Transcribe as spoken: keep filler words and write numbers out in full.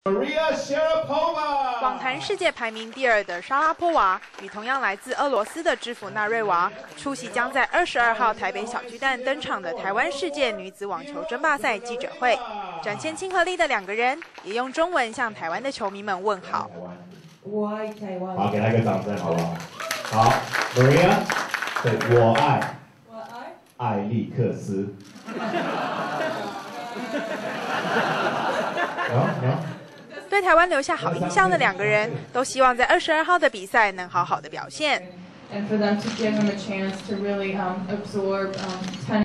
Maria Sharapova 网坛世界排名第二的莎拉波娃与同样来自俄罗斯的知府纳瑞娃出席将在二十二号台北小巨蛋登场的台湾世界女子网球争霸赛记者会，展现亲和力的两个人也用中文向台湾的球迷们问好。 我爱台湾。 好，给他一个掌声，好不好？好 ，Maria， 对，我爱， 我爱艾利克斯。有有。 对台湾留下好印象的两个人，都希望在二十二号的比赛能好好的表现。 And for them to give them a chance to really um, absorb um,